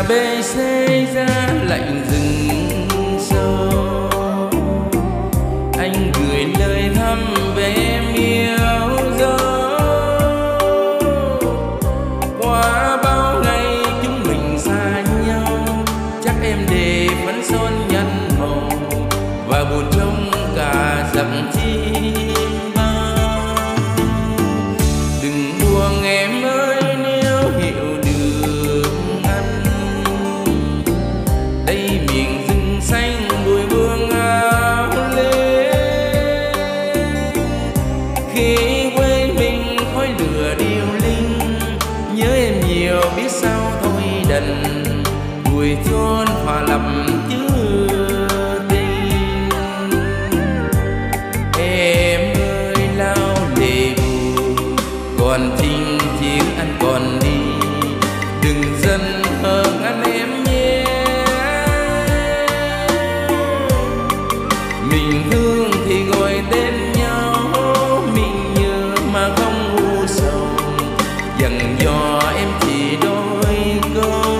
bê xê ra lạnh rừng sâu, anh gửi lời thăm về em yêu dấu. Qua bao ngày chúng mình xa nhau, chắc em để phấn son nhăn màu và buồn trong cả dặm chim bao. Đừng buồn em ơi nếu hiểu được anh, đây miền rừng xanh bụi vương áo lên. Khi quê mình khói lửa điêu linh, nhớ em nhiều biết sao thôi đành, bụi chôn hòa lầm chứa tình. Em ơi lao lệ buồn, còn chinh chiến anh còn đi, đừng dần hờn anh em nhé. Mình thương thì gọi tên nhau, mình nhớ mà không u sầu, dặn dò em chỉ đôi câu.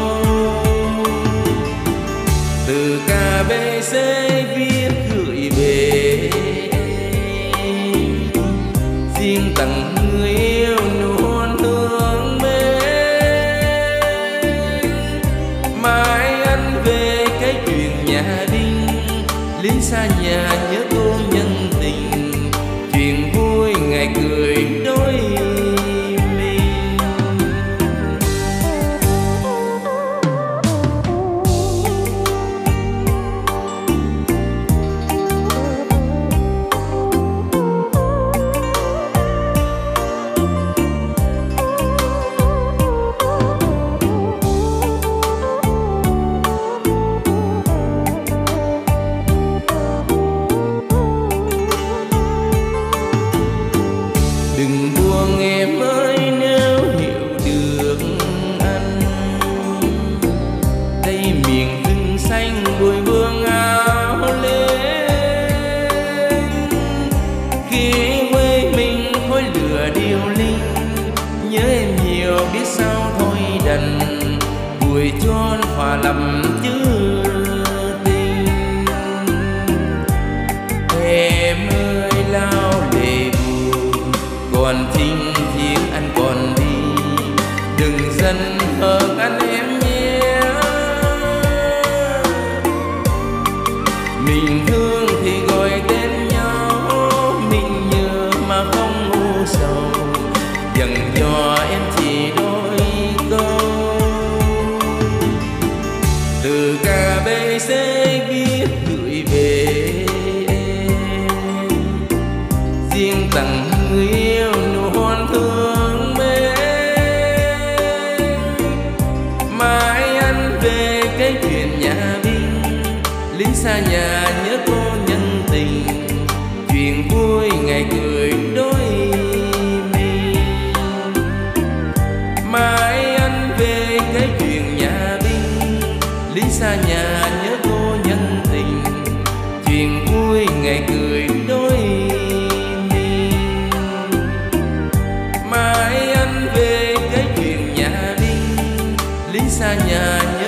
Từ ca bê xê viết gửi về em, riêng tặng người yêu luôn thương mến. Mai anh về cái chuyện nhà Đinh, lính xa nhà nhớ cô nhân tình, chuyện vui ngày cười đôi mình. Đừng buồn em ơi nếu hiểu được anh, đây miền rừng xanh bụi vương áo lên. Khi quê mình khói lửa điêu linh, nhớ em nhiều biết sao thôi đành, bụi chôn hòa lầm chứa tình. Em ơi lao lệ buồn, còn chinh chiến anh còn đi, đừng dần hờn anh em nhé. Mình thương thì gọi tên nhau, mình nhớ mà không u sầu, dặn dò em chỉ đôi câu. Từ ca bê xê viết gửi về em, riêng tặng người yêu luôn thương mến. Mai anh về cái chuyện nhà Đinh, lính xa nhà nhớ cô nhân tình, chuyện vui ngày cười đôi mình. Mai anh về cái chuyện nhà Đinh, lính xa nhà nhớ cô nhân tình, chuyện vui ngày cười đôi mình. Mai anh về cái chuyện nhà Đinh, lính xa nhà nhớ